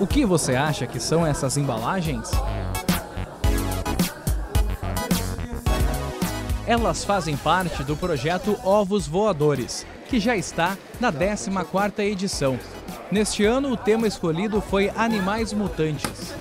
O que você acha que são essas embalagens? Elas fazem parte do projeto Ovos Voadores, que já está na 14ª edição. Neste ano, o tema escolhido foi Animais Mutantes.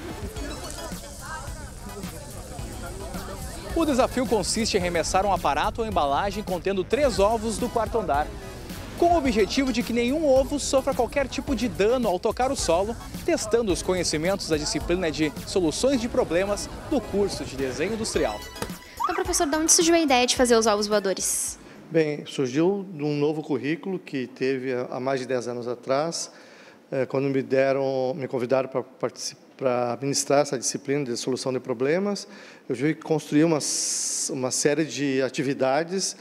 O desafio consiste em arremessar um aparato ou embalagem contendo 3 ovos do 4º andar, com o objetivo de que nenhum ovo sofra qualquer tipo de dano ao tocar o solo, testando os conhecimentos da disciplina de Soluções de Problemas do curso de Desenho Industrial. Então, professor, de onde surgiu a ideia de fazer os ovos voadores? Bem, surgiu de um novo currículo que teve há mais de 10 anos atrás, quando me convidaram para ministrar essa disciplina de solução de problemas. Eu tive que construir uma série de atividades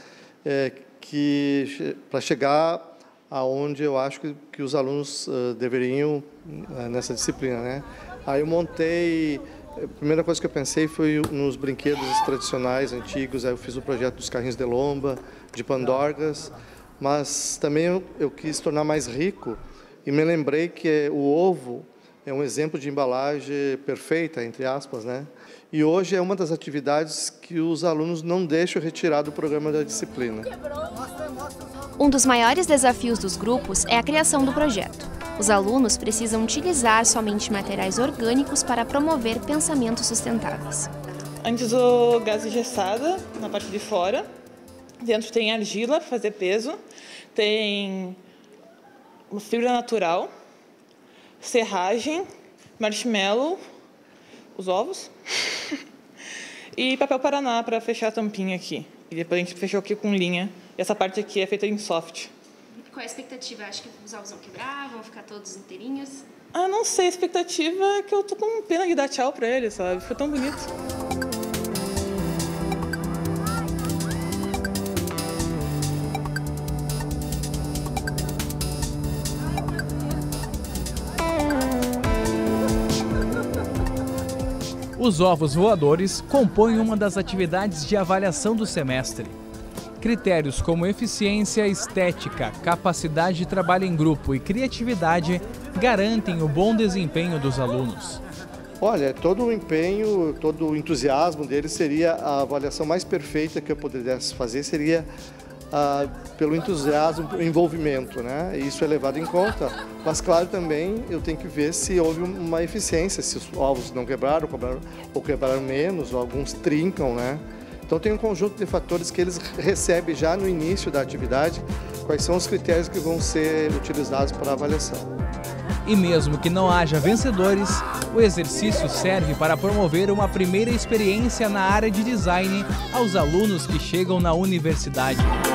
para chegar aonde eu acho que os alunos deveriam nessa disciplina, né? Aí eu montei. A primeira coisa que eu pensei foi nos brinquedos tradicionais, antigos. Aí eu fiz o projeto dos carrinhos de lomba, de pandorgas, mas também eu quis tornar mais rico e me lembrei que o ovo é um exemplo de embalagem perfeita, entre aspas, né? E hoje é uma das atividades que os alunos não deixam retirar do programa da disciplina. Um dos maiores desafios dos grupos é a criação do projeto. Os alunos precisam utilizar somente materiais orgânicos para promover pensamentos sustentáveis. Antes o gás engessada na parte de fora, dentro tem argila para fazer peso, tem fibra natural, serragem, marshmallow, os ovos e papel paraná para fechar a tampinha aqui. E depois a gente fechou aqui com linha. E essa parte aqui é feita em soft. Qual é a expectativa? Acho que os ovos vão quebrar, vão ficar todos inteirinhos? Ah, não sei. A expectativa é que eu tô com pena de dar tchau para eles, sabe? Foi tão bonito. Os ovos voadores compõem uma das atividades de avaliação do semestre. Critérios como eficiência, estética, capacidade de trabalho em grupo e criatividade garantem o bom desempenho dos alunos. Olha, todo o empenho, todo o entusiasmo deles seria a avaliação mais perfeita que eu pudesse fazer, seria pelo entusiasmo, pelo envolvimento, né? E isso é levado em conta. Mas, claro, também eu tenho que ver se houve uma eficiência, se os ovos não quebraram, ou quebraram menos, ou alguns trincam, né? Então tem um conjunto de fatores que eles recebem já no início da atividade, quais são os critérios que vão ser utilizados para a avaliação. E mesmo que não haja vencedores, o exercício serve para promover uma primeira experiência na área de design aos alunos que chegam na universidade.